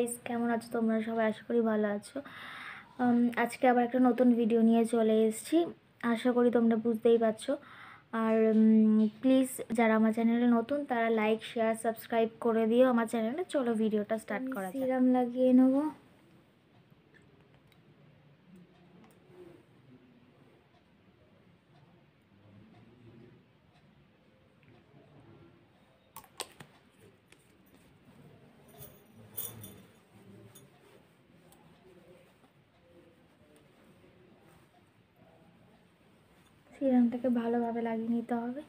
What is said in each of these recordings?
Guys, কেমন আছো তোমরা সবাই? আশা করি ভালো আছো। আজকে আবার একটা নতুন ভিডিও নিয়ে চলে এসেছি। আশা করি তোমরা বুঝতেই পারছো। আর প্লিজ যারা আমার চ্যানেলে নতুন তারা লাইক, শেয়ার, সাবস্ক্রাইব করে দিও আমার চ্যানেলে। চলো ভিডিওটা স্টার্ট করা যাক। সিরাম লাগিয়ে নেবো। সিরামটাকে ভালোভাবে লাগিয়ে নিতে হবে।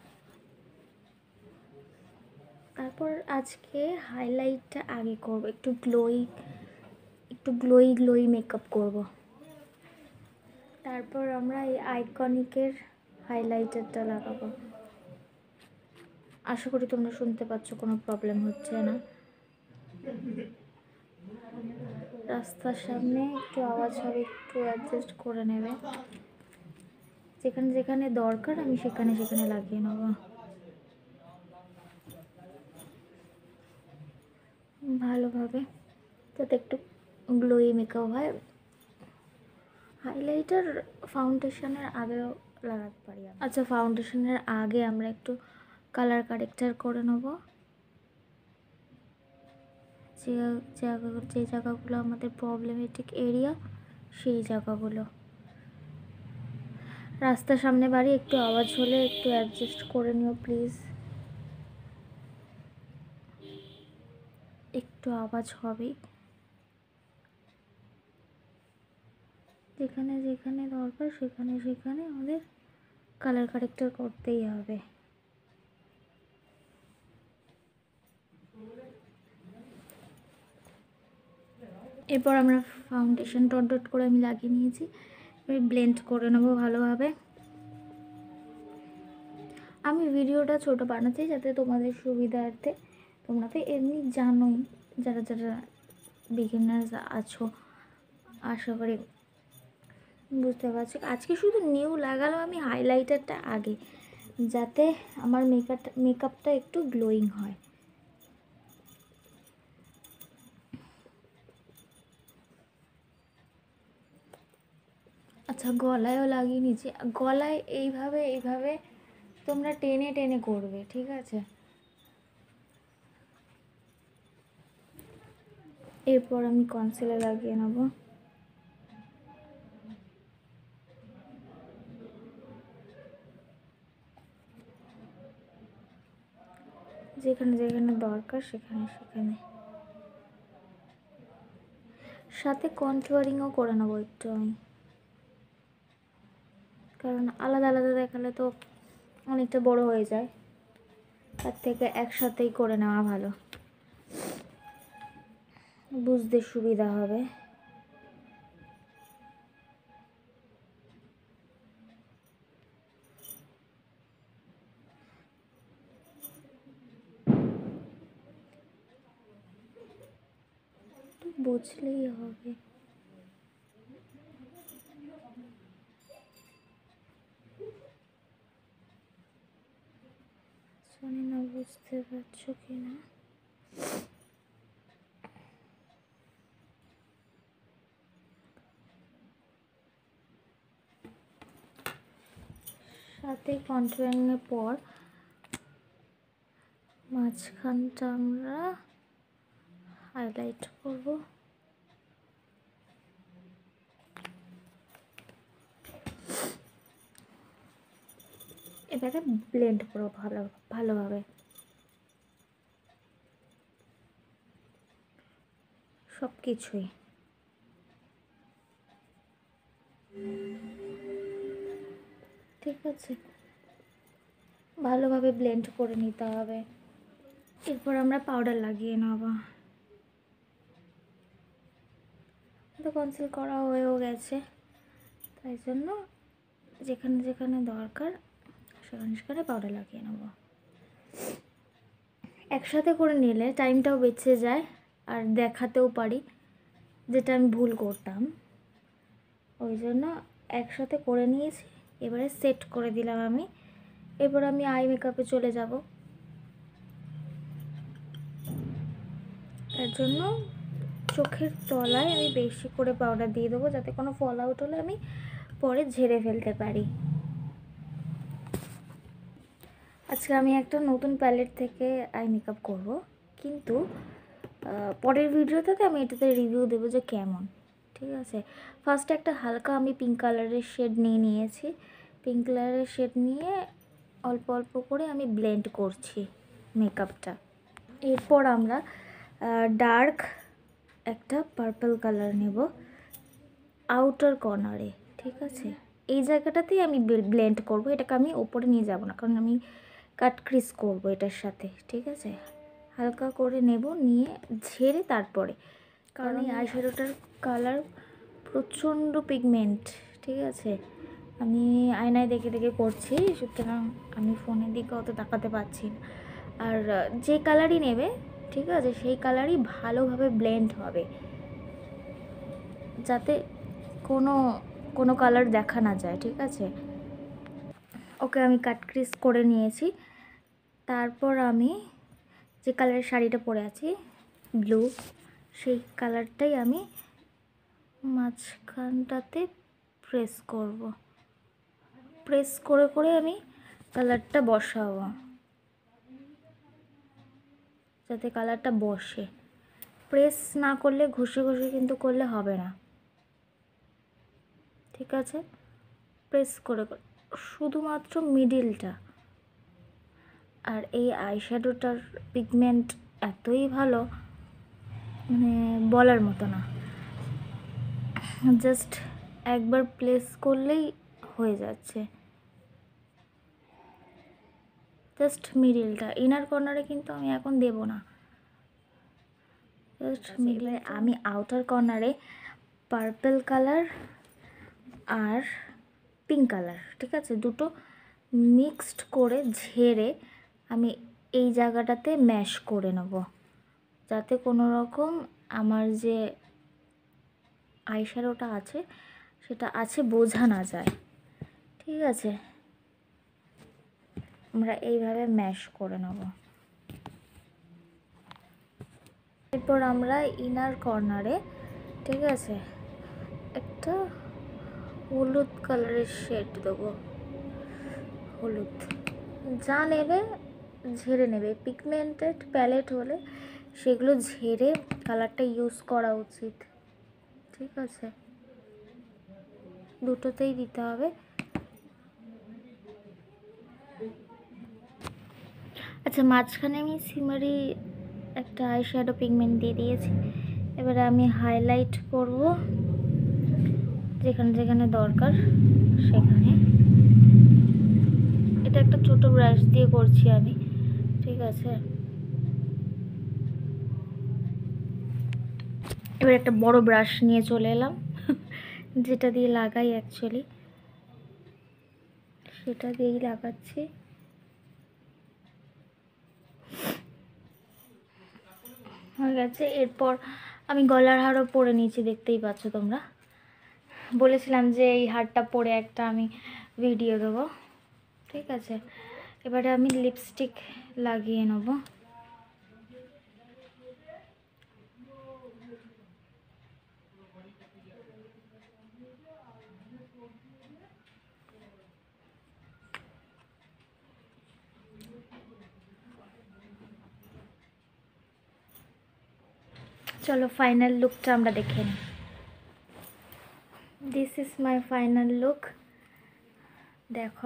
তারপর আজকে হাইলাইটটা আগে করব, একটু গ্লোই মেকআপ করব। তারপর আমরা এই আইকনিকের হাইলাইটারটা লাগাবো। আশা করি তোমরা শুনতে পাচ্ছ, কোনো প্রবলেম হচ্ছে না। রাস্তার সামনে একটু আওয়াজ হবে, একটু অ্যাডজাস্ট করে নেবে। যেখানে যেখানে দরকার আমি সেখানে সেখানে লাগিয়ে নেব ভালোভাবে, যাতে একটু গ্লোই মেকআপ হয়। হাইলাইটার ফাউন্ডেশনের আগেও লাগাতে পারি। আচ্ছা, ফাউন্ডেশনের আগে আমরা একটু কালার কারেক্টার করে নেব। যে জায়গাগুলো আমাদের প্রবলেমেটিক এরিয়া, সেই জায়গাগুলো। রাস্তার সামনে বাড়ি, একটু আওয়াজ হলে একটু অ্যাডজাস্ট করে নিও প্লিজ। একটু আওয়াজ হবেই। যেখানে যেখানে দরকার সেখানে সেখানে আমাদের কালার কারেক্টার করতেই হবে। এরপর আমরা ফাউন্ডেশন ডট করে আমি লাগিয়ে নিয়েছি। ব্লেন্ড করে নেবো ভালোভাবে। আমি ভিডিওটা ছোট বানাচ্ছি যাতে তোমাদের সুবিধার্থে। তোমরা তো এমনি জানোই, যারা যারা বিগিনার্স আছো, আশা করি বুঝতে পারছি। আজকে শুধু নিউ লাগালাম আমি হাইলাইটারটা আগে, যাতে আমার মেকআপটা একটু গ্লোয়িং হয়। আচ্ছা, গলায়ও লাগিয়ে নিচ্ছি। গলায় এইভাবে তোমরা টেনে টেনে করবে, ঠিক আছে? এরপর আমি কনসিলার লাগিয়ে নেব। যেখানে যেখানে দরকার সেখানে সেখানে, সাথে কন্টুয়ারিংও করে নেবো একটু আমি, কারণ আলাদা আলাদা দেখালে তো অনেকটা বড় হয়ে যায়। তার থেকে একসাথেই করে নেওয়া ভালো, বুঝতে সুবিধা হবে। বুঝলেই হবে। জানি না বুঝতে পারছো কি না। সাথে কন্টুয়ারিংয়ের পর মাঝখানটা আমরা হাইলাইট করব। এবারে ব্লেন্ড করবো ভালোভাবে সব কিছুই। ঠিক আছে, ভালোভাবে ব্লেন্ড করে নিতে হবে। এরপর আমরা পাউডার লাগিয়ে নেব। তো কনসিল করা হয়েও গেছে, তাই জন্য যেখানে যেখানে দরকার সেখানে সেখানে পাউডার লাগিয়ে নেব। একসাথে করে নিলে টাইমটাও বেঁচে যায়, আর দেখাতেও পারি, যেটা আমি ভুল করতাম। ওই জন্য একসাথে করে নিয়েছি। এবারে সেট করে দিলাম আমি। এবার আমি আই মেকআপে চলে যাব। তার জন্য চোখের তলায় আমি বেশি করে পাউডার দিয়ে দেবো, যাতে কোনো ফল আউট হলে আমি পরে ঝেড়ে ফেলতে পারি। আজকে আমি একটা নতুন প্যালেট থেকে আই মেকআপ করবো, কিন্তু পরের ভিডিওতে আমি এটাতে রিভিউ দেবো যে কেমন। ঠিক আছে, ফার্স্টে একটা হালকা আমি পিঙ্ক কালারের শেড নিয়েছি। পিঙ্ক কালারের শেড নিয়ে অল্প অল্প করে আমি ব্লেন্ড করছি মেকআপটা। এরপর আমরা ডার্ক একটা পার্পল কালার নেব আউটার কর্নারে। ঠিক আছে, এই জায়গাটাতেই আমি ব্লেন্ড করব, এটাকে আমি ওপরে নিয়ে যাব না, কারণ আমি কাট ক্রিজ করব এটার সাথে। ঠিক আছে, হালকা করে নেব, নিয়ে ঝেড়ে তারপরে, কারণ এই আইশ্যাডোটার কালার প্রচণ্ড পিগমেন্ট। ঠিক আছে, আমি আয়নায় দেখে দেখে করছি, সুতরাং আমি ফোনের দিকে অত তাকাতে পারছি না। আর যে কালারই নেবে, ঠিক আছে, সেই কালারই ভালোভাবে ব্লেন্ড হবে, যাতে কোনো কালার দেখা না যায়। ঠিক আছে, ওকে আমি কাট ক্রিজ করে নিয়েছি। তারপর আমি যে কালারের শাড়িটা পরে আছি ব্লু, সেই কালারটাই আমি মাঝখানটাতে প্রেস করব। প্রেস করে করে আমি কালারটা বসাবো, যাতে কালারটা বসে। প্রেস না করলে, ঘষে ঘষে কিন্তু করলে হবে না। ঠিক আছে, প্রেস করে করে শুধুমাত্র মিডিলটা। আর এই আইশ্যাডোটার পিগমেন্ট এতই ভালো, মানে বলার মতো না। জাস্ট একবার প্লেস করলেই হয়ে যাচ্ছে। জাস্ট মিডিলটা, ইনার কর্নারে কিন্তু আমি এখন দেব না, জাস্ট মিডিলে। আমি আউটার কর্নারে পার্পল কালার আর পিঙ্ক কালার, ঠিক আছে, দুটো মিক্সড করে ঝেড়ে আমি এই জায়গাটাতে ম্যাশ করে নেব, যাতে কোনো রকম আমার যে আইশ্যাডোটা আছে সেটা আছে বোঝা না যায়। ঠিক আছে, আমরা এইভাবে ম্যাশ করে নেব। এরপর আমরা ইনার কর্নারে, ঠিক আছে, একটা হলুদ কালারের শেড দেবো। হলুদ যা নেবে ঝেড়ে নেবে, পিগমেন্টেড প্যালেট হলে সেগুলো ঝেড়ে কালারটা ইউজ করা উচিত। ঠিক আছে, দুটোতেই দিতে হবে। আচ্ছা, মাঝখানে আমি সিমারি একটা আইশ্যাডো পিগমেন্ট দিয়ে দিয়েছি। এবারে আমি হাইলাইট করব যেখানে যেখানে দরকার সেখানে। এটা একটা ছোট ব্রাশ দিয়ে করছি আমি। ঠিক আছে, এবার একটা বড় ব্রাশ নিয়ে চলে এলাম, যেটা দিয়ে লাগাই অ্যাকচুয়ালি, সেটা দিয়েই লাগাচ্ছি। হয়ে গেছে। এরপর আমি গলার হারও পরে নিয়েছি, দেখতেই পাচ্ছ তোমরা। বলেছিলাম যে এই হারটা পরে একটা আমি ভিডিও দেবো। ঠিক আছে, এবারে আমি লিপস্টিক লাগিয়ে নেব। চলো ফাইনাল লুকটা আমরা দেখে নিই। This is my final look. দেখো,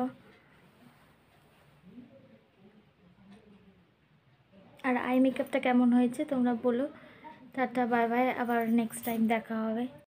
আর আই মেকআপটা কেমন হয়েছে তোমরা বলো। টাটা, বাই বাই, আবার নেক্সট টাইম দেখা হবে।